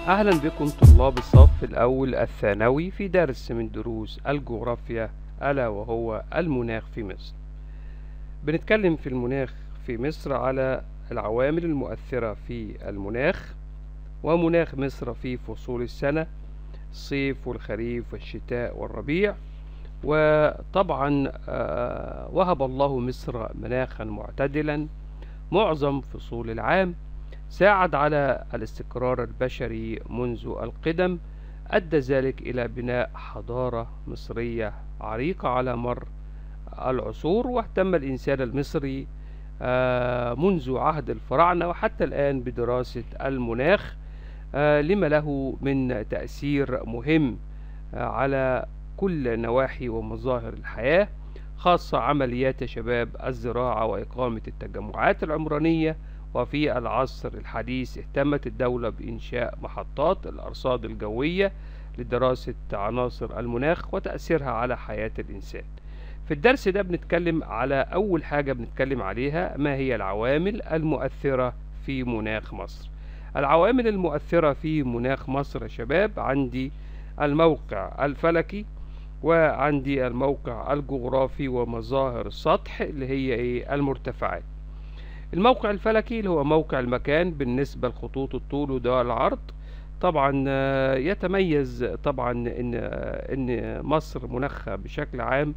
أهلا بكم طلاب الصف الأول الثانوي في درس من دروس الجغرافيا، ألا وهو المناخ في مصر. بنتكلم في المناخ في مصر على العوامل المؤثرة في المناخ ومناخ مصر في فصول السنة: الصيف والخريف والشتاء والربيع. وطبعا وهب الله مصر مناخا معتدلا معظم فصول العام، ساعد على الاستقرار البشري منذ القدم، أدى ذلك إلى بناء حضارة مصرية عريقة على مر العصور، واهتم الإنسان المصري منذ عهد الفراعنة وحتى الآن بدراسة المناخ لما له من تأثير مهم على كل نواحي ومظاهر الحياة، خاصة عمليات شباب الزراعة وإقامة التجمعات العمرانية. وفي العصر الحديث اهتمت الدولة بإنشاء محطات الأرصاد الجوية لدراسة عناصر المناخ وتأثيرها على حياة الإنسان. في الدرس ده بنتكلم على أول حاجة بنتكلم عليها: ما هي العوامل المؤثرة في مناخ مصر؟ العوامل المؤثرة في مناخ مصر يا شباب، عندي الموقع الفلكي، وعندي الموقع الجغرافي، ومظاهر السطح اللي هي المرتفعات. الموقع الفلكي اللي هو موقع المكان بالنسبة لخطوط الطول ودول العرض. طبعا يتميز طبعا ان مصر مناخها بشكل عام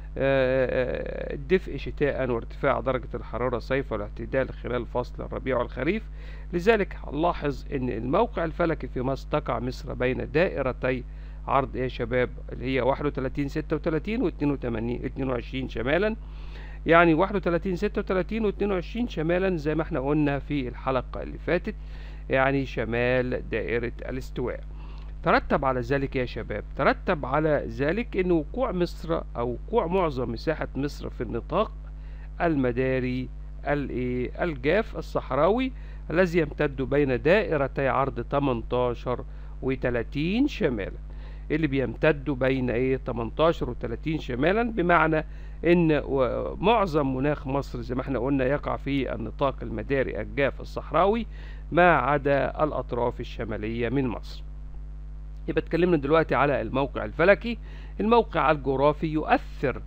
الدفء شتاء وارتفاع درجة الحرارة صيفا والاعتدال خلال فصل الربيع والخريف. لذلك نلاحظ ان الموقع الفلكي في مصر تقع مصر بين دائرتي عرض يا شباب اللي هي 31 36 و 22 شمالا، يعني 31 36 و 22 شمالا زي ما احنا قلنا في الحلقة اللي فاتت، يعني شمال دائرة الاستواء. ترتب على ذلك يا شباب، ترتب على ذلك ان وقوع مصر او وقوع معظم مساحة مصر في النطاق المداري الجاف الصحراوي الذي يمتد بين دائرتي عرض 18 و 30 شمالا، اللي بيمتد بين 18 و 30 شمالا، بمعنى ان معظم مناخ مصر زي ما احنا قلنا يقع في النطاق المداري الجاف الصحراوي ما عدا الاطراف الشمالية من مصر. يبقى اتكلمنا دلوقتي على الموقع الفلكي. الموقع الجغرافي يؤثر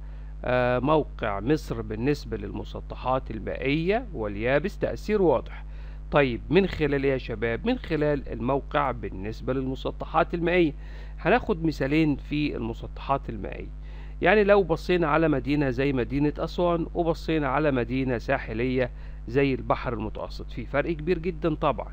موقع مصر بالنسبة للمسطحات المائية واليابس تأثير واضح. طيب من خلال يا شباب؟ من خلال الموقع بالنسبة للمسطحات المائية. هناخد مثالين في المسطحات المائية. يعني لو بصينا على مدينة زي مدينة أسوان وبصينا على مدينة ساحلية زي البحر المتوسط، في فرق كبير جدا طبعا.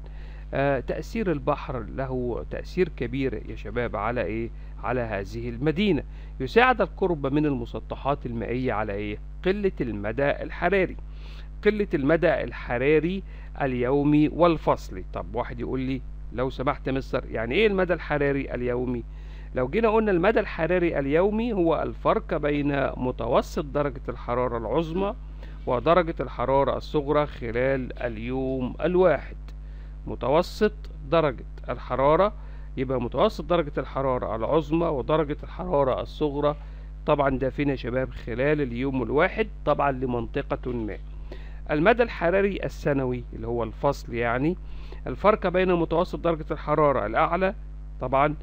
تأثير البحر له تأثير كبير يا شباب على على هذه المدينة. يساعد القرب من المسطحات المائية على قلة المدى الحراري. قلة المدى الحراري اليومي والفصلي. طب واحد يقول لي لو سمحت مستر، يعني ايه المدى الحراري اليومي؟ لو جينا قلنا المدى الحراري اليومي هو الفرق بين متوسط درجة الحرارة العظمى ودرجة الحرارة الصغرى خلال اليوم الواحد. متوسط درجة الحرارة، يبقى متوسط درجة الحرارة العظمى ودرجة الحرارة الصغرى طبعا ده فين يا شباب؟ خلال اليوم الواحد طبعا لمنطقة ما. المدى الحراري السنوي اللي هو الفصل، يعني الفرق بين متوسط درجة الحرارة الأعلى طبعا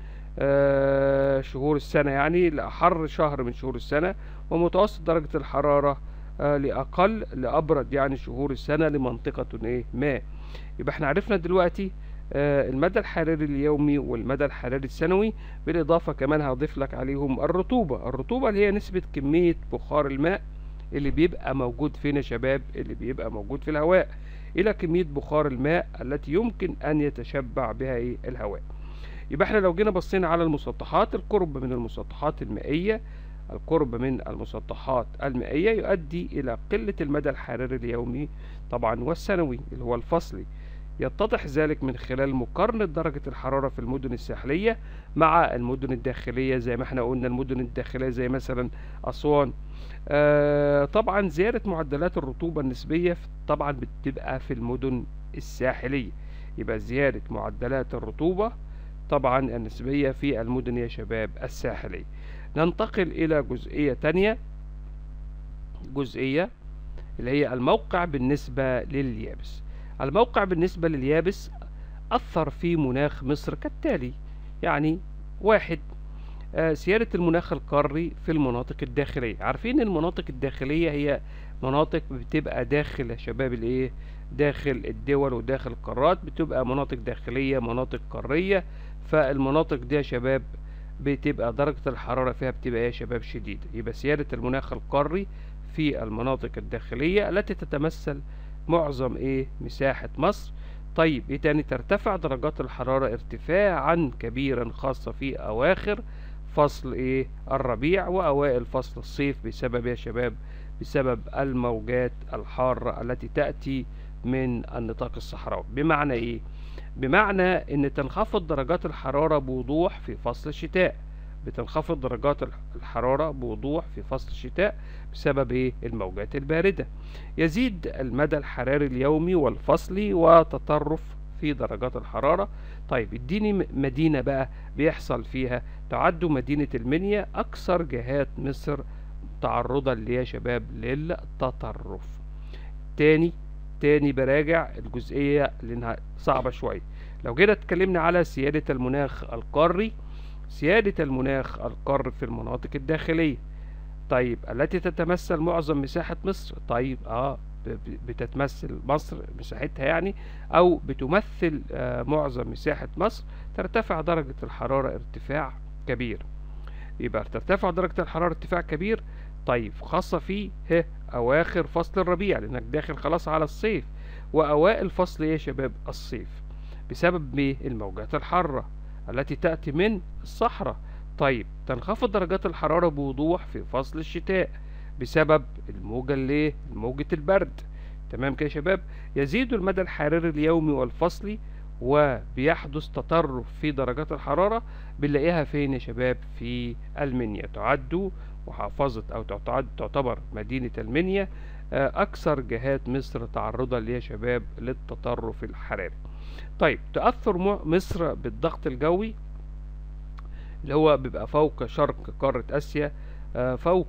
شهور السنة، يعني لأحر شهر من شهور السنة، ومتوسط درجة الحرارة لأقل لأبرد يعني شهور السنة لمنطقة ما. يبقى احنا عرفنا دلوقتي المدى الحراري اليومي والمدى الحراري السنوي، بالإضافة كمان هضيف لك عليهم الرطوبة اللي هي نسبة كمية بخار الماء اللي بيبقى موجود فين يا شباب؟ اللي بيبقى موجود في الهواء، إلى كمية بخار الماء التي يمكن أن يتشبع بها الهواء. يبقى احنا لو جينا بصينا على المسطحات، القرب من المسطحات المائية، القرب من المسطحات المائية يؤدي إلى قلة المدى الحراري اليومي طبعا والسنوي اللي هو الفصلي. يتضح ذلك من خلال مقارنة درجة الحرارة في المدن الساحلية مع المدن الداخلية. زي ما احنا قلنا المدن الداخلية زي مثلا أسوان، طبعا زيادة معدلات الرطوبة النسبية طبعا بتبقى في المدن الساحلية. يبقى زيادة معدلات الرطوبة طبعا النسبية في المدن يا شباب الساحلية. ننتقل إلى جزئية تانية، جزئية اللي هي الموقع بالنسبة لليابس. الموقع بالنسبة لليابس أثر في مناخ مصر كالتالي. يعني واحد، سيادة المناخ القاري في المناطق الداخلية. عارفين المناطق الداخلية هي مناطق بتبقى داخل يا شباب الايه، داخل الدول وداخل القارات، بتبقى مناطق داخلية مناطق قارية. فالمناطق دي يا شباب بتبقى درجة الحرارة فيها بتبقى يا شباب شديدة. يبقى سيادة المناخ القاري في المناطق الداخلية التي تتمثل معظم مساحة مصر. طيب ايه تاني؟ ترتفع درجات الحرارة ارتفاعا كبيرا، خاصة في أواخر فصل الربيع وأوائل فصل الصيف، بسبب يا شباب بسبب الموجات الحارة التي تأتي من النطاق الصحراوي. بمعنى ايه؟ بمعنى ان تنخفض درجات الحرارة بوضوح في فصل الشتاء. بتنخفض درجات الحرارة بوضوح في فصل الشتاء بسبب الموجات الباردة. يزيد المدى الحراري اليومي والفصلي وتطرف في درجات الحرارة. طيب اديني مدينة بقى بيحصل فيها. تعد مدينة المنيا أكثر جهات مصر تعرضا يا شباب للتطرف. تاني براجع الجزئية لأنها صعبة شوية. لو جينا اتكلمنا على سيادة المناخ القاري، سيادة المناخ القاري في المناطق الداخلية، طيب التي تتمثل معظم مساحة مصر. طيب بتتمثل مصر مساحتها يعني، أو بتمثل معظم مساحة مصر. ترتفع درجة الحرارة ارتفاع كبير. يبقى ترتفع درجة الحرارة ارتفاع كبير. طيب خاصة في أواخر فصل الربيع، لأنك داخل خلاص على الصيف، وأوائل فصل يا شباب الصيف، بسبب الموجات الحارة التي تأتي من الصحراء. طيب تنخفض درجات الحرارة بوضوح في فصل الشتاء بسبب موجة البرد. تمام كده يا شباب. يزيد المدى الحراري اليومي والفصلي، وبيحدث تطرف في درجات الحرارة. بنلاقيها فين يا شباب؟ في المنيا. تعد محافظة أو تعتبر مدينة المنيا أكثر جهات مصر تعرضا يا شباب للتطرف الحراري. طيب تأثر مصر بالضغط الجوي اللي هو بيبقى فوق شرق قارة آسيا، فوق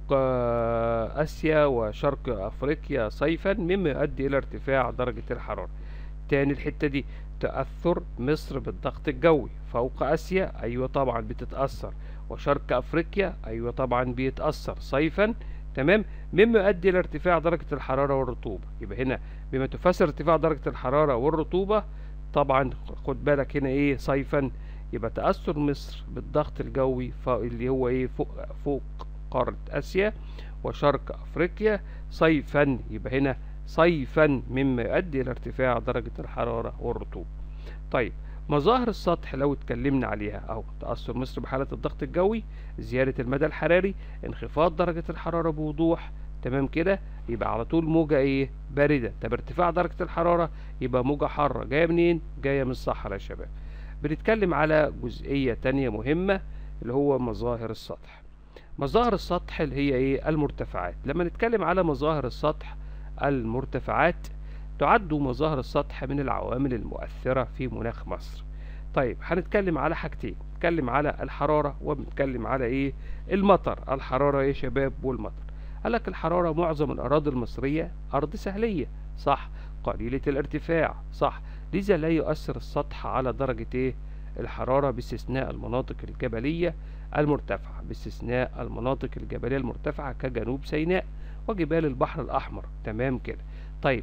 آسيا وشرق أفريقيا صيفا، مما يؤدي إلى ارتفاع درجة الحرارة. تاني الحتة دي، تأثر مصر بالضغط الجوي فوق آسيا، أيوة طبعا بتتأثر، وشرق أفريقيا أيوة طبعا بيتأثر صيفا. تمام، مما يؤدي إلى ارتفاع درجة الحرارة والرطوبة. يبقى هنا بما تفسر ارتفاع درجة الحرارة والرطوبة، طبعا خد بالك هنا صيفا. يبقى تأثر مصر بالضغط الجوي اللي هو فوق قارة آسيا وشرق أفريقيا صيفا. يبقى هنا صيفا، مما يؤدي إلى ارتفاع درجة الحرارة والرطوبة. طيب مظاهر السطح لو اتكلمنا عليها، أو تأثر مصر بحالة الضغط الجوي، زيادة المدى الحراري، انخفاض درجة الحرارة بوضوح. تمام كده، يبقى على طول موجة باردة. طب ارتفاع درجة الحرارة، يبقى موجة حارة جاية منين؟ جاية من الصحراء يا شباب. بنتكلم على جزئية تانية مهمة اللي هو مظاهر السطح. مظاهر السطح اللي هي المرتفعات. لما نتكلم على مظاهر السطح، المرتفعات تعد مظاهر السطح من العوامل المؤثرة في مناخ مصر. طيب هنتكلم على حاجتين، نتكلم على الحرارة وبنتكلم على المطر. الحرارة يا شباب والمطر. قالك الحرارة، معظم الأراضي المصرية أرض سهلية، صح، قليلة الارتفاع، صح، لذا لا يؤثر السطح على درجة الحرارة باستثناء المناطق الجبلية المرتفعة، باستثناء المناطق الجبلية المرتفعة كجنوب سيناء وجبال البحر الأحمر. تمام كده. طيب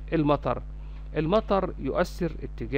المطر يؤثر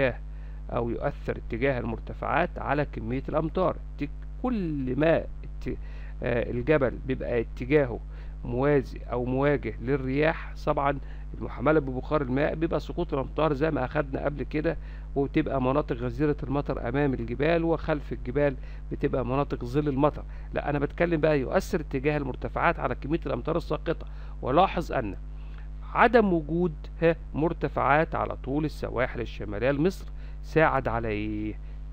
اتجاه المرتفعات على كمية الأمطار. كل ما الجبل بيبقى اتجاهه موازي أو مواجه للرياح، طبعا المحملة ببخار الماء، بيبقى سقوط الأمطار زي ما أخدنا قبل كده، وتبقى مناطق غزيرة المطر أمام الجبال، وخلف الجبال بتبقى مناطق ظل المطر. لا، أنا بتكلم بقى يؤثر اتجاه المرتفعات على كمية الأمطار الساقطة. ولاحظ أن عدم وجود مرتفعات على طول السواحل الشمالية لمصر ساعد على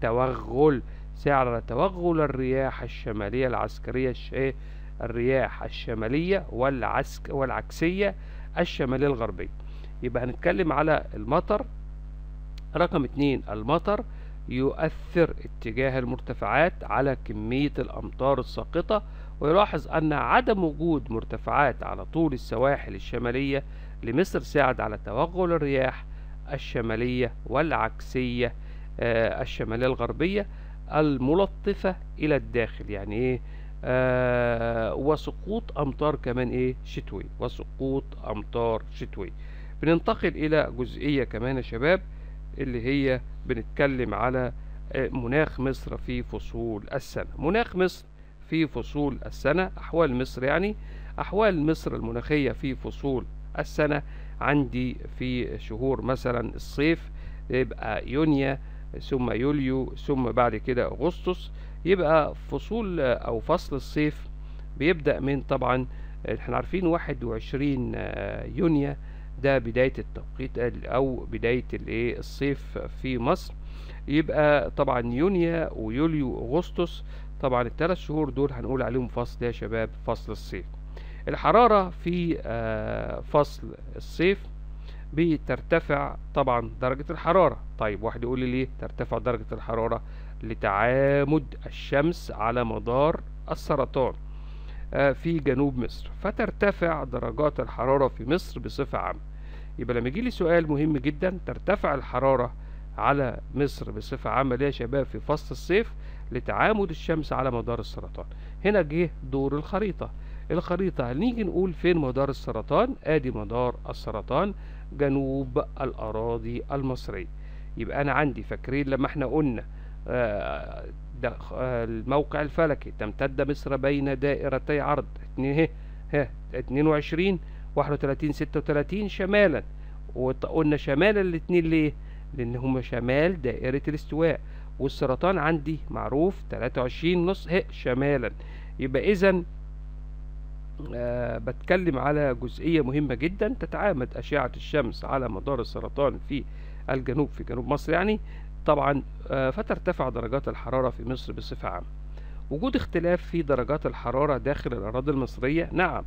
توغل الرياح الشمالية العسكرية، الرياح الشمالية والعكسية الشمالية الغربية. يبقى هنتكلم على المطر. رقم 2، المطر يؤثر اتجاه المرتفعات على كمية الأمطار الساقطة. ويلاحظ أن عدم وجود مرتفعات على طول السواحل الشمالية لمصر ساعد على توغل الرياح الشمالية والعكسية الشمالية الغربية الملطفة إلى الداخل، يعني إيه؟ وسقوط أمطار كمان إيه؟ شتوي، وسقوط أمطار شتوي. بننتقل إلى جزئية كمان يا شباب، اللي هي بنتكلم على مناخ مصر في فصول السنة. مناخ مصر في فصول السنة، أحوال مصر يعني، أحوال مصر المناخية في فصول السنة. عندي في شهور مثلا الصيف يبقى يونيو، ثم يوليو، ثم بعد كده أغسطس. يبقى فصول أو فصل الصيف بيبدأ من طبعا احنا عارفين 21 يونيو ده بداية التوقيت أو بداية الصيف في مصر. يبقى طبعا يونيو ويوليو وأغسطس، طبعا الثلاث شهور دول هنقول عليهم فصل يا شباب فصل الصيف. الحرارة في فصل الصيف بترتفع طبعا درجة الحرارة. طيب واحد يقول لي ليه ترتفع درجة الحرارة؟ لتعامد الشمس على مدار السرطان في جنوب مصر، فترتفع درجات الحرارة في مصر بصفة عامة. يبقى لما يجي لي سؤال مهم جدا، ترتفع الحرارة على مصر بصفة عامة ليه يا شباب في فصل الصيف؟ لتعامد الشمس على مدار السرطان. هنا جه دور الخريطة. الخريطة هنيجي نقول فين مدار السرطان؟ ادي مدار السرطان جنوب الأراضي المصرية. يبقى أنا عندي فاكرين لما احنا قلنا الموقع الفلكي تمتد مصر بين دائرتي عرض 22 31 36 شمالا، وقلنا شمال الاتنين ليه؟ لأن هما شمال دائرة الاستواء، والسرطان عندي معروف 23 نص شمالا. يبقى إذا بتكلم على جزئية مهمة جدا، تتعامد أشعة الشمس على مدار السرطان في الجنوب، في جنوب مصر يعني طبعا. فترتفع درجات الحرارة في مصر بصفة عامة. وجود اختلاف في درجات الحرارة داخل الأراضي المصرية، نعم.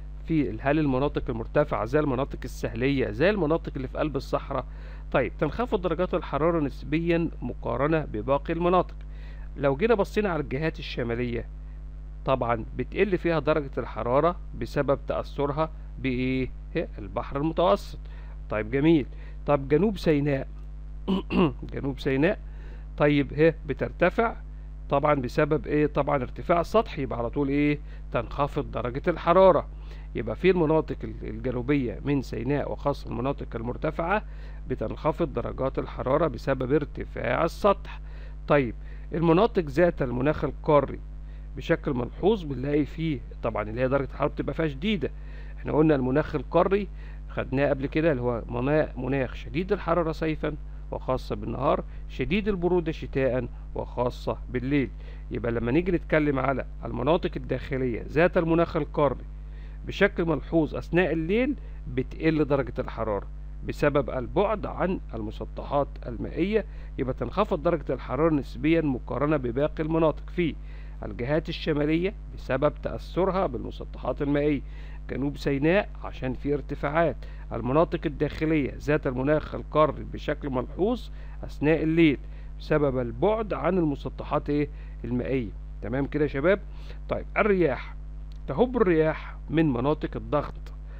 هل المناطق المرتفعة زي المناطق الساحلية زي المناطق اللي في قلب الصحراء؟ طيب تنخفض درجات الحرارة نسبيا مقارنة بباقي المناطق. لو جينا بصينا على الجهات الشمالية طبعا بتقل فيها درجة الحرارة بسبب تأثرها بإيه؟ البحر المتوسط. طيب جميل. طب جنوب سيناء جنوب سيناء طيب بترتفع طبعا بسبب ايه؟ طبعا ارتفاع السطح، يبقى على طول ايه؟ تنخفض درجة الحرارة. يبقى في المناطق الجنوبية من سيناء وخاصة المناطق المرتفعة بتنخفض درجات الحرارة بسبب ارتفاع السطح. طيب المناطق ذات المناخ القاري بشكل ملحوظ بنلاقي فيه طبعا اللي هي درجة الحرارة بتبقى فيها شديدة. احنا قلنا المناخ القاري خدناه قبل كده اللي هو مناخ شديد الحرارة صيفا وخاصة بالنهار، شديد البرودة شتاء وخاصة بالليل. يبقى لما نيجي نتكلم على المناطق الداخلية ذات المناخ القاري بشكل ملحوظ أثناء الليل بتقل درجة الحرارة بسبب البعد عن المسطحات المائية. يبقى تنخفض درجة الحرارة نسبيا مقارنة بباقي المناطق في الجهات الشمالية بسبب تأثرها بالمسطحات المائية، جنوب سيناء عشان في ارتفاعات، المناطق الداخلية ذات المناخ القاري بشكل ملحوظ أثناء الليل بسبب البعد عن المسطحات المائية. تمام كده يا شباب؟ طيب الرياح، تهب الرياح من مناطق الضغط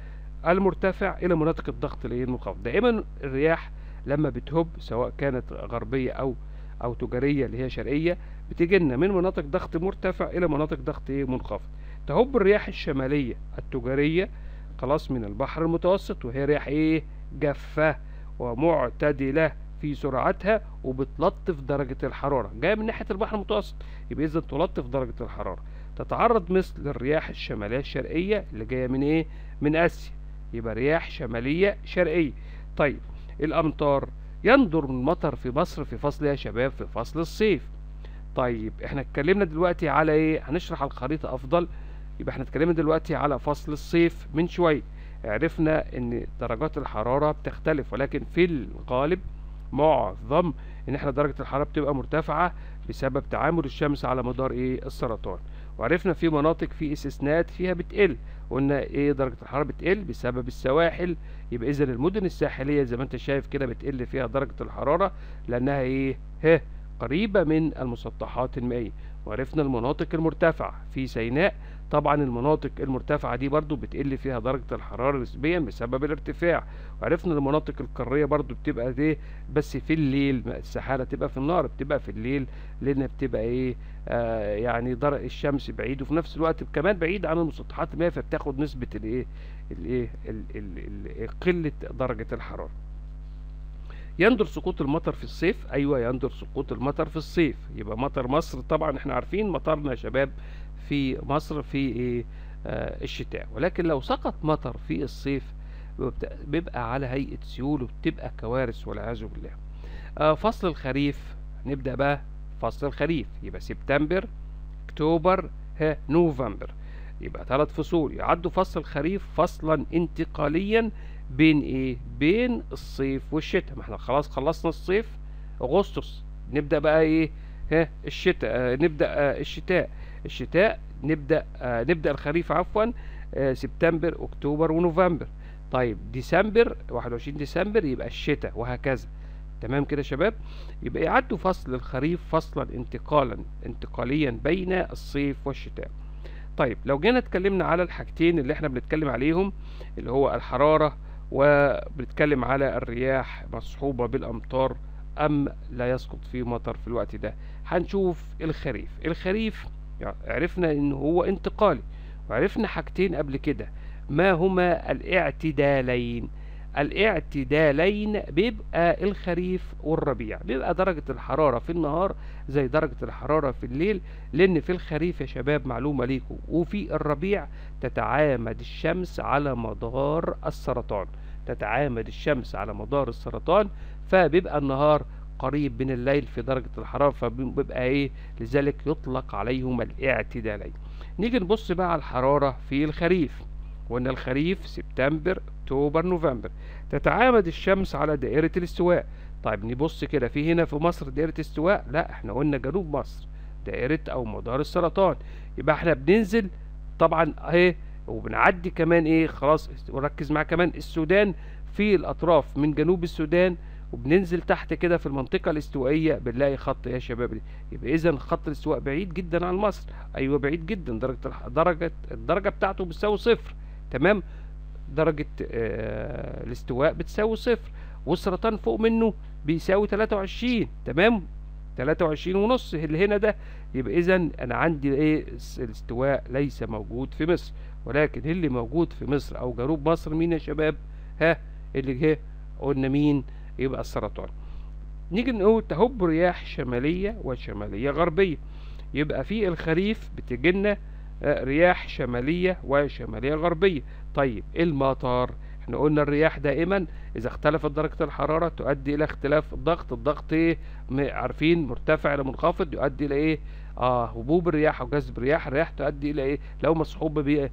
المرتفع إلى مناطق الضغط المنخفض. دائما الرياح لما بتهب سواء كانت غربية أو تجارية اللي هي شرقية بتيجي لنا من مناطق ضغط مرتفع إلى مناطق ضغط منخفض. تهب الرياح الشمالية التجارية خلاص من البحر المتوسط، وهي رياح جافة ومعتدلة في سرعتها وبتلطف درجة الحرارة، جاية من ناحية البحر المتوسط، يبقى إذا تلطف درجة الحرارة. تتعرض مثل الرياح الشمالية الشرقية اللي جاية من من آسيا، يبقى رياح شمالية شرقية. طيب الأمطار، يندر المطر في مصر في فصل يا شباب في فصل الصيف. طيب احنا اتكلمنا دلوقتي على هنشرح الخريطة أفضل. يبقى احنا اتكلمنا دلوقتي على فصل الصيف من شوية، عرفنا ان درجات الحرارة بتختلف، ولكن في الغالب معظم ان احنا درجة الحرارة بتبقى مرتفعة بسبب تعامد الشمس على مدار السرطان. وعرفنا في مناطق في استثناءات فيها بتقل، قلنا درجة الحرارة بتقل بسبب السواحل. يبقى اذا المدن الساحلية زي ما انت شايف كده بتقل فيها درجة الحرارة لانها قريبة من المسطحات المائية. وعرفنا المناطق المرتفعة في سيناء طبعا المناطق المرتفعة دي برضو بتقل فيها درجة الحرارة نسبيا بسبب الارتفاع. وعرفنا المناطق القارية برضو بتبقى دي بس في الليل، السحالة تبقى في النهار، بتبقى في الليل لأنها بتبقى ايه يعني درجة الشمس بعيد، وفي نفس الوقت كمان بعيد عن المسطحات المائية، فبتاخد نسبة قلة درجة الحرارة. يندر سقوط المطر في الصيف. ايوه يندر سقوط المطر في الصيف. يبقى مطر مصر طبعا احنا عارفين مطرنا يا شباب في مصر في ايه الشتاء، ولكن لو سقط مطر في الصيف بيبقى على هيئة سيول وبتبقى كوارث والعياذ بالله. فصل الخريف، نبدأ بقى فصل الخريف. يبقى سبتمبر، اكتوبر، نوفمبر. يبقى 3 فصول. يعد فصل الخريف فصلا انتقاليا بين ايه؟ بين الصيف والشتاء. ما احنا خلاص خلصنا الصيف اغسطس، نبدأ بقى ايه؟ الشتاء. نبدأ الشتاء نبدأ الخريف عفوا سبتمبر، اكتوبر، ونوفمبر. طيب ديسمبر 21 ديسمبر يبقى الشتاء، وهكذا. تمام كده يا شباب؟ يبقى يعد فصل الخريف فصلا انتقاليا بين الصيف والشتاء. طيب لو جينا اتكلمنا على الحاجتين اللي احنا بنتكلم عليهم، اللي هو الحرارة وبنتكلم على الرياح مصحوبة بالأمطار أم لا يسقط فيه مطر في الوقت ده، هنشوف الخريف. الخريف عرفنا إن هو انتقالي، وعرفنا حاجتين قبل كده. ما هما الاعتدالين؟ الاعتدالين بيبقى الخريف والربيع، بيبقى درجة الحرارة في النهار زي درجة الحرارة في الليل، لأن في الخريف يا شباب معلومة ليكم وفي الربيع تتعامد الشمس على مدار السرطان، تتعامد الشمس على مدار السرطان، فبيبقى النهار قريب من الليل في درجة الحرارة، فبيبقى ايه؟ لذلك يطلق عليهما الاعتدالين. نيجي نبص بقى على الحرارة في الخريف. وان الخريف سبتمبر، اكتوبر، نوفمبر. تتعامد الشمس على دائرة الاستواء. طيب نبص كده، في هنا في مصر دائرة استواء؟ لا، احنا قلنا جنوب مصر دائرة او مدار السرطان. يبقى احنا بننزل طبعا اهي، وبنعدي كمان ايه، خلاص وركز معايا كمان السودان في الاطراف من جنوب السودان، وبننزل تحت كده في المنطقة الاستوائية بنلاقي خط يا شباب دي. يبقى اذا خط الاستواء بعيد جدا عن مصر. ايوه بعيد جدا، الدرجة بتاعته بتساوي 0. تمام؟ درجة الاستواء بتساوي 0، والسرطان فوق منه بيساوي 23. تمام؟ 23.5 اللي هنا ده. يبقى اذا انا عندي ايه؟ الاستواء ليس موجود في مصر، ولكن اللي موجود في مصر او جنوب مصر مين يا شباب؟ اللي قلنا مين؟ يبقى السرطان. نيجي نقول تهب رياح شمالية وشمالية غربية. يبقى في الخريف بتجيلنا رياح شمالية وشمالية غربية. طيب المطر، احنا قلنا الرياح دائما اذا اختلفت درجة الحرارة تؤدي الى اختلاف الضغط. الضغط ايه؟ عارفين مرتفع الى منخفض يؤدي الى ايه؟ هبوب الرياح وجذب الرياح. الرياح تؤدي الى ايه؟ لو مصحوبة بيئة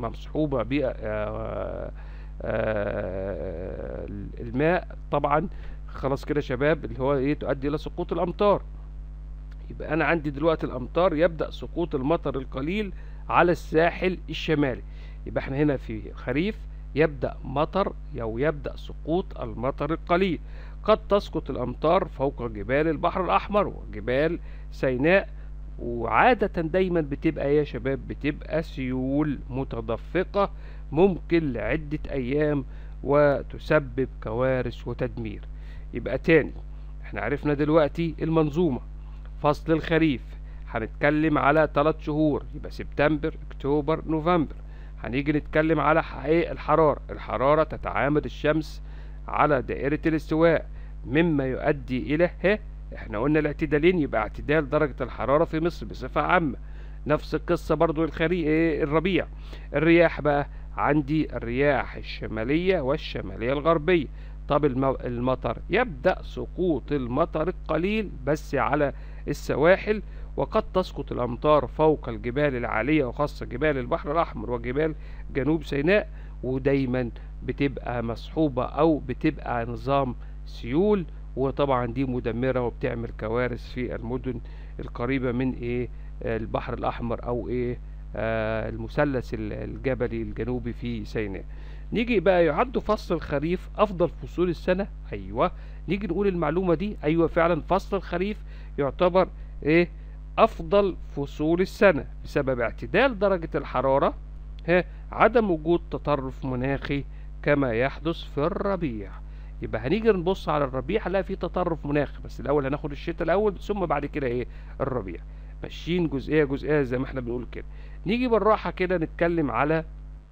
الماء طبعا، خلاص كده يا شباب، اللي هو ايه؟ تؤدي الى سقوط الامطار. يبقى انا عندي دلوقتي الامطار، يبدأ سقوط المطر القليل على الساحل الشمالي. يبقى احنا هنا في خريف يبدأ يبدأ سقوط المطر القليل. قد تسقط الامطار فوق جبال البحر الاحمر وجبال سيناء، وعادة دايما بتبقى يا شباب بتبقى سيول متدفقة ممكن لعدة ايام وتسبب كوارث وتدمير. يبقى تاني احنا عرفنا دلوقتي المنظومة. فصل الخريف هنتكلم على 3 شهور، يبقى سبتمبر، اكتوبر، نوفمبر. هنيجي نتكلم على الحرارة تتعامد الشمس على دائرة الاستواء مما يؤدي الى احنا قلنا الاعتدالين، يبقى اعتدال درجة الحرارة في مصر بصفة عامة. نفس القصة برضو الربيع. الرياح بقى عندي الرياح الشمالية والشمالية الغربية. طب المطر، يبدأ سقوط المطر القليل بس على السواحل، وقد تسقط الأمطار فوق الجبال العالية وخاصة جبال البحر الأحمر وجبال جنوب سيناء، ودايما بتبقى مصحوبة أو بتبقى نظام سيول، وطبعا دي مدمرة وبتعمل كوارث في المدن القريبة من البحر الأحمر أو المثلث الجبلي الجنوبي في سيناء. نيجي بقى يعد فصل الخريف افضل فصول السنة. ايوه، نيجي نقول المعلومة دي. ايوه فعلا فصل الخريف يعتبر أفضل فصول السنة بسبب اعتدال درجة الحرارة، عدم وجود تطرف مناخي كما يحدث في الربيع. يبقى هنيجي نبص على الربيع هنلاقي فيه تطرف مناخي، بس الأول هناخد الشتاء الأول ثم بعد كده إيه الربيع، ماشيين جزئية جزئية زي ما احنا بنقول كده. نيجي بالراحة كده نتكلم على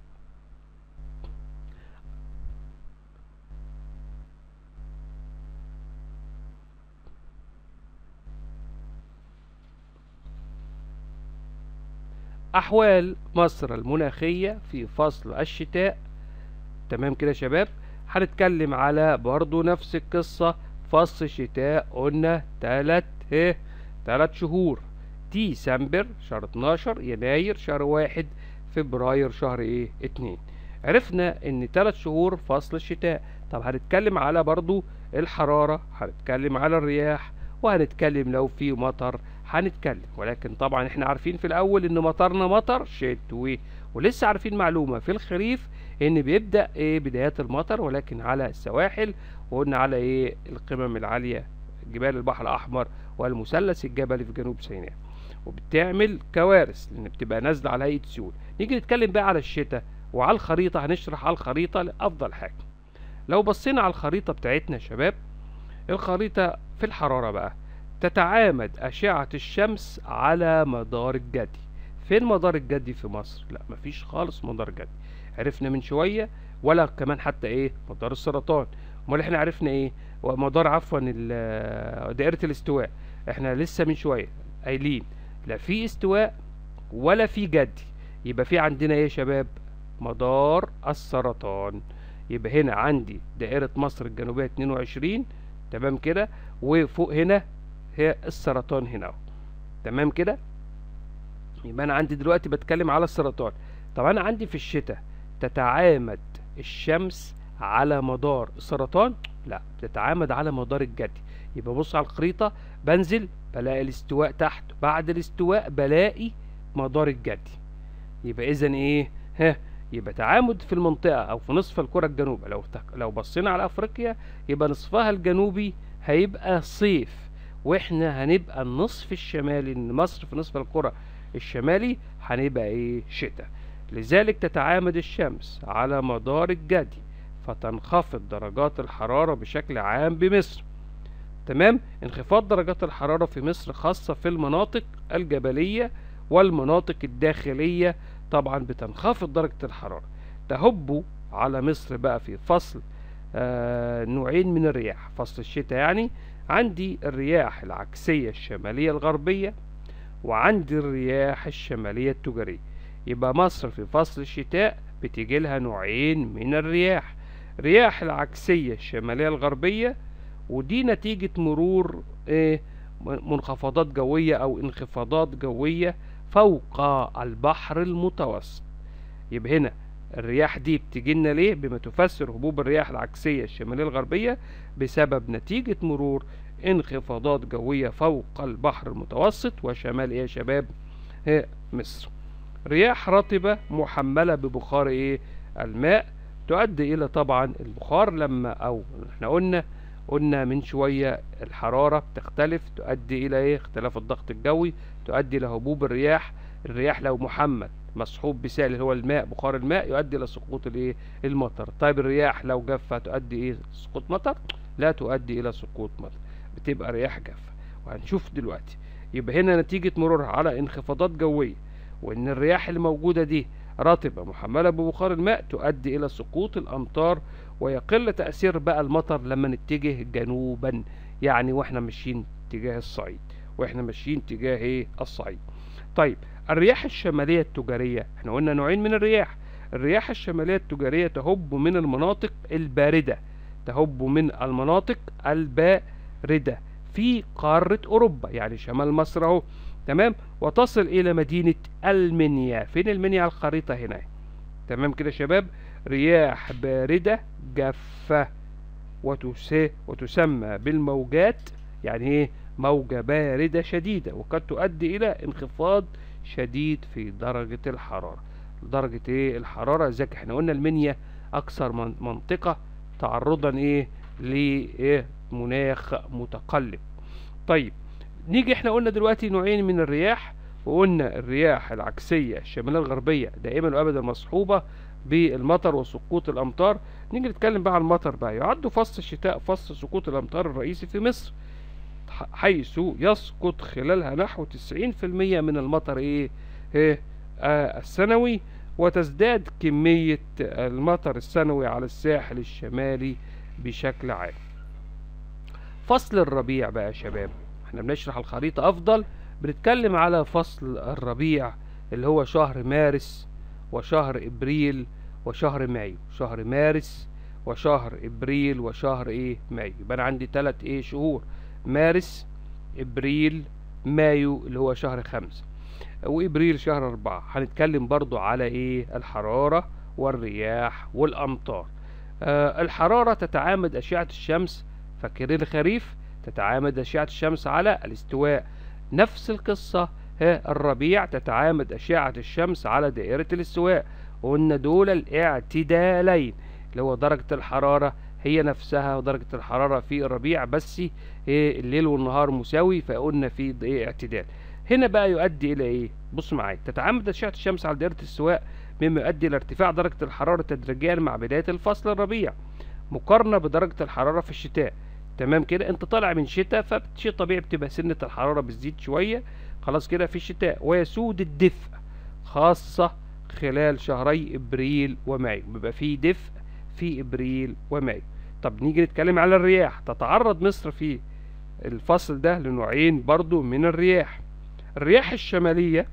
أحوال مصر المناخية في فصل الشتاء. تمام كده يا شباب، هنتكلم على برضو نفس القصة. فصل الشتاء قلنا تلات شهور: ديسمبر شهر 12، يناير شهر 1، فبراير شهر 2. عرفنا ان 3 شهور فصل الشتاء. طب هنتكلم على برضو الحرارة، هنتكلم على الرياح، وهنتكلم لو في مطر هنتكلم. ولكن طبعا احنا عارفين في الاول ان مطرنا مطر شتوي، ولسه عارفين معلومة في الخريف ان بيبدأ بدايات المطر ولكن على السواحل، وقلنا على القمم العالية، جبال البحر الاحمر والمثلث الجبلي في جنوب سيناء، وبتعمل كوارث لان بتبقى نازله على هيئه سيول. نيجي نتكلم بقى على الشتاء وعلى الخريطه، هنشرح على الخريطه لافضل حاجه. لو بصينا على الخريطه بتاعتنا يا شباب، الخريطه في الحراره بقى تتعامد اشعه الشمس على مدار الجدي. فين مدار الجدي في مصر؟ لا مفيش خالص مدار جدي، عرفنا من شويه، ولا كمان حتى مدار السرطان. امال احنا عرفنا ومدار عفوا دائره الاستواء، احنا لسه من شويه قايلين لا في استواء ولا في جدي. يبقى في عندنا يا شباب مدار السرطان. يبقى هنا عندي دائرة مصر الجنوبية 22، تمام كده، وفوق هنا هي السرطان هنا اهو، تمام كده. يبقى انا عندي دلوقتي بتكلم على السرطان. طب انا عندي في الشتاء تتعامد الشمس على مدار السرطان؟ لا، بتتعامد على مدار الجدي. يبقى بص على الخريطة، بنزل بلاقي الاستواء تحت، بعد الاستواء بلاقي مدار الجدي. يبقى اذا يبقى تعامد في المنطقة او في نصف الكرة الجنوبية. لو بصينا على افريقيا يبقى نصفها الجنوبي هيبقى صيف، واحنا هنبقى النصف الشمالي، ان مصر في نصف الكرة الشمالي هنبقى شتاء. لذلك تتعامد الشمس على مدار الجدي، فتنخفض درجات الحرارة بشكل عام بمصر. تمام. انخفاض درجات الحرارة في مصر خاصة في المناطق الجبلية والمناطق الداخلية، طبعا بتنخفض درجة الحرارة. تهب على مصر بقى في فصل نوعين من الرياح. فصل الشتاء يعني عندي الرياح العكسية الشمالية الغربية، وعندي الرياح الشمالية التجارية. يبقى مصر في فصل الشتاء بتيجي لها نوعين من الرياح: رياح العكسية الشمالية الغربية، ودي نتيجة مرور منخفضات جوية او انخفاضات جوية فوق البحر المتوسط. يبقى هنا الرياح دي بتيجي لنا ليه؟ بما تفسر هبوب الرياح العكسية الشمالية الغربية بسبب نتيجة مرور انخفاضات جوية فوق البحر المتوسط وشمال يا شباب مصر. رياح رطبة محملة ببخار الماء، تؤدي الى طبعا البخار لما احنا قلنا من شوية الحرارة بتختلف، تؤدي الى اختلاف الضغط الجوي، تؤدي الى هبوب الرياح. الرياح لو محمل مصحوب بسائل اللي هو الماء، بخار الماء، يؤدي الى سقوط المطر. طيب الرياح لو جافة تؤدي سقوط مطر؟ لا تؤدي الى سقوط مطر، بتبقى رياح جافة، وهنشوف دلوقتي. يبقى هنا نتيجة مرورها على انخفاضات جوية، وان الرياح اللي موجودة دي رطبة محملة ببخار الماء، تؤدي الى سقوط الامطار، ويقل تأثير بقى المطر لما نتجه جنوبا، يعني واحنا ماشيين تجاه الصعيد، واحنا ماشيين تجاه الصعيد. طيب الرياح الشمالية التجارية، احنا قلنا نوعين من الرياح. الرياح الشمالية التجارية تهب من المناطق الباردة، تهب من المناطق الباردة في قارة أوروبا، يعني شمال مصر اهو، تمام، وتصل إلى مدينة المنيا. فين المنيا على الخريطة هنا؟ تمام كده يا شباب. رياح باردة جافة، وتسمى بالموجات، يعني موجة باردة شديدة، وقد تؤدي إلى انخفاض شديد في درجة الحرارة. درجة الحرارة ذاك احنا قلنا المنيا أكثر منطقة تعرضا لمناخ متقلب. طيب نيجي احنا قلنا دلوقتي نوعين من الرياح، وقلنا الرياح العكسية الشمالية الغربية دائما وابدا مصحوبة بالمطر وسقوط الامطار. نيجي نتكلم بقى عن المطر بقى. يعد فصل الشتاء فصل سقوط الامطار الرئيسي في مصر، حيث يسقط خلالها نحو 90% من المطر السنوي، وتزداد كمية المطر السنوي على الساحل الشمالي بشكل عام. فصل الربيع بقى يا شباب، احنا بنشرح الخريطة افضل، بنتكلم على فصل الربيع اللي هو شهر مارس وشهر ابريل وشهر مايو. شهر مارس وشهر ابريل وشهر مايو. يبقى انا عندي 3 شهور: مارس، ابريل، مايو اللي هو شهر 5، وابريل شهر 4. هنتكلم برضو على الحرارة والرياح والامطار. الحرارة تتعامد اشعة الشمس، فاكرين الخريف تتعامد اشعة الشمس على الاستواء. نفس القصة الربيع تتعامد اشعة الشمس على دائرة الاستواء. وقلنا دول الاعتدالين، اللي هو درجة الحرارة هي نفسها ودرجة الحرارة في الربيع، بس الليل والنهار مساوي، فقلنا في اعتدال. هنا بقى يؤدي الى بص معايا، تتعامد اشعة الشمس على دائرة الاستواء، مما يؤدي الى ارتفاع درجة الحرارة تدريجيا مع بداية الفصل الربيع، مقارنة بدرجة الحرارة في الشتاء. تمام كده، انت طالع من شتاء، فشيء طبيعي بتبقى سنة الحرارة بتزيد شوية خلاص كده في الشتاء، ويسود الدفء خاصة خلال شهري ابريل ومايو، بيبقى فيه دفء في ابريل ومايو. طب نيجي نتكلم على الرياح. تتعرض مصر في الفصل ده لنوعين برضو من الرياح: الرياح الشمالية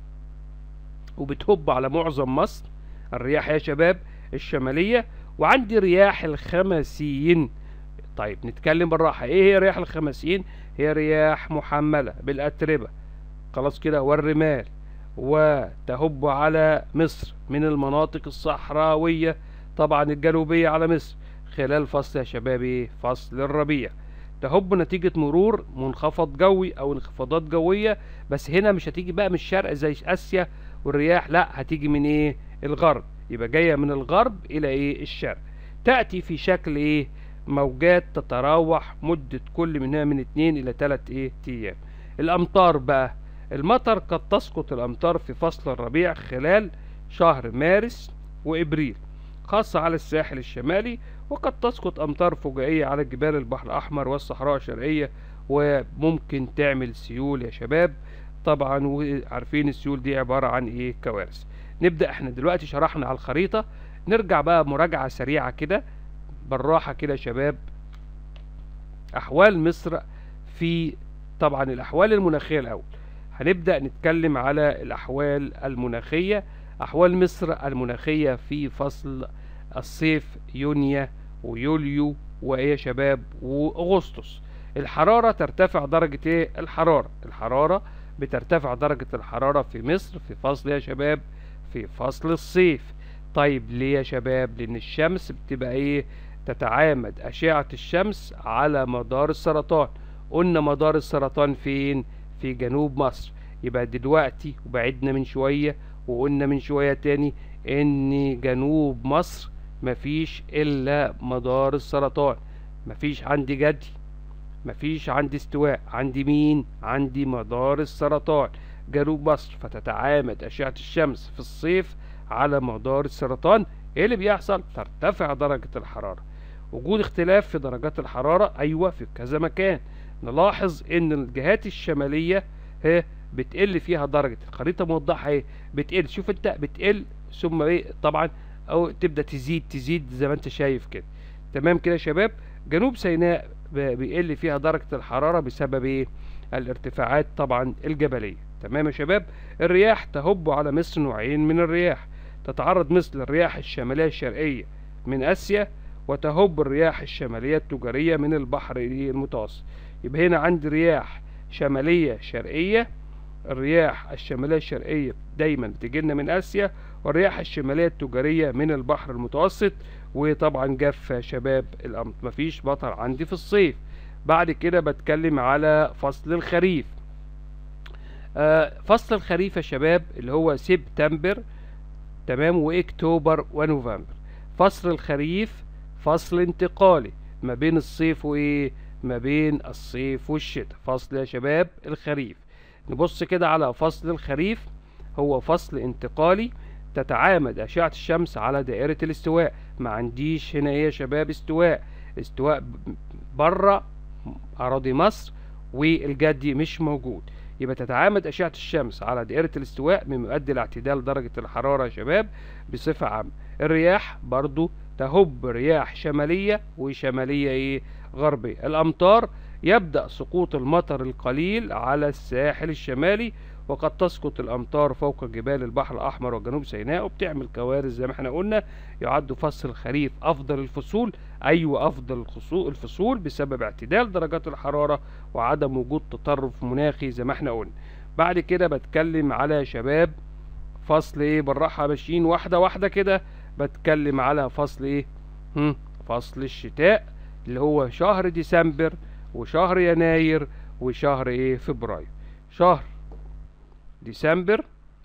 وبتهب على معظم مصر، الرياح يا شباب الشمالية، وعندي رياح الخمسين. طيب نتكلم بالراحة، ايه هي رياح الخمسين؟ هي رياح محملة بالأتربة خلاص كده والرمال، وتهب على مصر من المناطق الصحراوية طبعا الجنوبية على مصر خلال فصل يا شباب فصل الربيع. تهب نتيجة مرور منخفض جوي او انخفاضات جوية، بس هنا مش هتيجي بقى من الشرق زي اسيا والرياح، لا هتيجي من الغرب، يبقى جاية من الغرب الى الشرق. تأتي في شكل موجات تتراوح مدة كل منها من 2 إلى 3 أيام. الأمطار بقى، المطر قد تسقط الأمطار في فصل الربيع خلال شهر مارس وإبريل، خاصة على الساحل الشمالي، وقد تسقط أمطار فجائية على جبال البحر الأحمر والصحراء الشرقية، وممكن تعمل سيول يا شباب طبعا، وعارفين السيول دي عبارة عن كوارث. نبدأ احنا دلوقتي شرحنا على الخريطة، نرجع بقى مراجعة سريعة كده بالراحة كده يا شباب. أحوال مصر في طبعا الأحوال المناخية الأول. هنبدأ نتكلم على الأحوال المناخية. أحوال مصر المناخية في فصل الصيف يونيو ويوليو يا شباب وأغسطس. الحرارة ترتفع درجة الحرارة بترتفع درجة الحرارة في مصر في فصل يا شباب في فصل الصيف. طيب ليه يا شباب؟ لأن الشمس بتبقى تتعامد أشعة الشمس على مدار السرطان. قلنا مدار السرطان فين؟ في جنوب مصر. يبقى دلوقتي وبعدنا من شوية وقلنا من شوية تاني ان جنوب مصر مفيش الا مدار السرطان، مفيش عندي جدي، مفيش عندي استواء، عندي مين؟ عندي مدار السرطان جنوب مصر. فتتعامد أشعة الشمس في الصيف على مدار السرطان. ايه اللي بيحصل؟ ترتفع درجة الحرارة. وجود اختلاف في درجات الحرارة ايوه في كذا مكان. نلاحظ ان الجهات الشمالية بتقل فيها درجة، الخريطة موضحة بتقل، شوف انت بتقل ثم طبعا او تبدأ تزيد زي ما انت شايف كده. تمام كده يا شباب. جنوب سيناء بيقل فيها درجة الحرارة بسبب الارتفاعات طبعا الجبلية. تمام يا شباب. الرياح تهب على مصر نوعين من الرياح. تتعرض مصر للرياح الشمالية الشرقية من آسيا، وتهب الرياح الشمالية التجارية من البحر المتوسط. يبقى هنا عندي رياح شمالية شرقية، الرياح الشمالية الشرقية دايما بتجيلنا من آسيا، والرياح الشمالية التجارية من البحر المتوسط. وطبعا جف يا شباب مفيش مطر عندي في الصيف. بعد كده بتكلم على فصل الخريف. فصل الخريف يا شباب اللي هو سبتمبر تمام واكتوبر ونوفمبر. فصل الخريف فصل انتقالي ما بين الصيف ما بين الصيف والشتاء. فصل يا شباب الخريف. نبص كده على فصل الخريف، هو فصل انتقالي تتعامد أشعة الشمس على دائرة الاستواء. ما عنديش هنا ايه يا شباب استواء بره أراضي مصر، والجدي مش موجود. يبقى تتعامد أشعة الشمس على دائرة الاستواء مما يؤدي لاعتدال درجة الحرارة يا شباب بصفة عامة. الرياح برضو تهب رياح شمالية وشمالية ايه غربية. الأمطار يبدأ سقوط المطر القليل على الساحل الشمالي، وقد تسقط الأمطار فوق جبال البحر الأحمر وجنوب سيناء وبتعمل كوارث زي ما احنا قلنا. يعد فصل الخريف أفضل الفصول، أيوة أفضل الفصول بسبب اعتدال درجات الحرارة وعدم وجود تطرف مناخي زي ما احنا قلنا. بعد كده بتكلم على شباب فصل ايه، بالراحة ماشيين واحدة واحدة كده. بتكلم على فصل ايه، فصل الشتاء اللي هو شهر ديسمبر وشهر يناير وشهر ايه فبراير. شهر ديسمبر،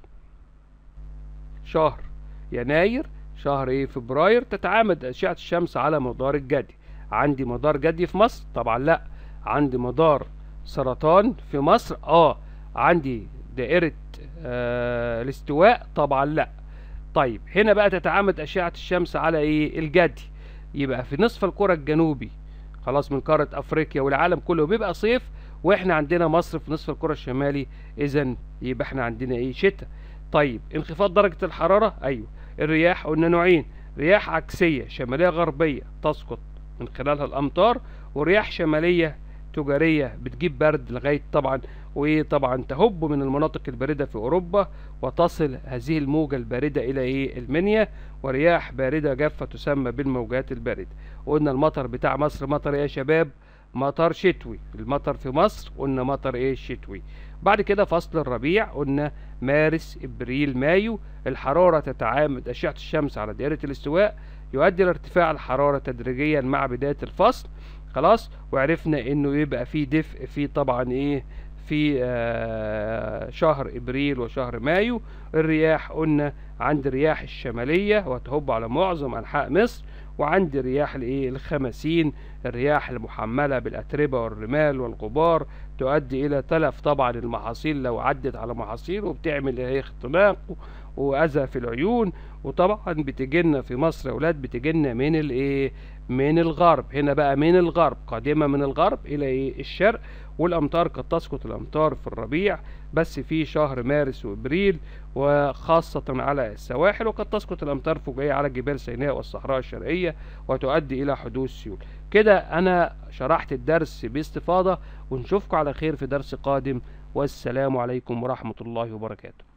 شهر يناير، شهر ايه فبراير تتعامد أشعة الشمس على مدار الجدي. عندي مدار جدي في مصر؟ طبعا لا. عندي مدار سرطان في مصر؟ عندي دائرة الاستواء؟ طبعا لا. طيب هنا بقى تتعامد أشعة الشمس على ايه الجدي. يبقى في نصف الكرة الجنوبي خلاص من قارة افريقيا والعالم كله بيبقى صيف، واحنا عندنا مصر في نصف الكرة الشمالي، اذا يبقى احنا عندنا ايه شتاء. طيب انخفاض درجة الحرارة، ايوه. الرياح قلنا نوعين، رياح عكسية شمالية غربية تسقط من خلالها الامطار، ورياح شمالية تجارية بتجيب برد لغاية طبعا وطبعا تهب من المناطق الباردة في اوروبا، وتصل هذه الموجة الباردة الى ايه المنيا. ورياح باردة جافة تسمى بالموجات الباردة. قلنا المطر بتاع مصر مطر ايه يا شباب؟ مطر شتوي. المطر في مصر قلنا مطر ايه شتوي. بعد كده فصل الربيع قلنا مارس ابريل مايو. الحرارة تتعامد أشعة الشمس على دائرة الاستواء، يؤدي لارتفاع الحرارة تدريجيا مع بداية الفصل. خلاص، وعرفنا انه يبقى في دفء في طبعا ايه في شهر ابريل وشهر مايو. الرياح قلنا عند الرياح الشمالية وتهب على معظم انحاء مصر، وعند رياح الايه الخمسين، الرياح المحملة بالاتربة والرمال والغبار، تؤدي الى تلف طبعا المحاصيل لو عدت على محاصيل، وبتعمل ايه اختناق واذى في العيون. وطبعا بتجينا في مصر يا اولاد بتجينا من الايه من الغرب. هنا بقى من الغرب، قادمة من الغرب الى ايه الشرق. والامطار قد تسقط الامطار في الربيع بس في شهر مارس وابريل، وخاصة على السواحل، وقد تسقط الامطار فوقية على جبال سيناء والصحراء الشرقية وتؤدي الى حدوث سيول. كده انا شرحت الدرس باستفاضة، ونشوفكم على خير في درس قادم، والسلام عليكم ورحمة الله وبركاته.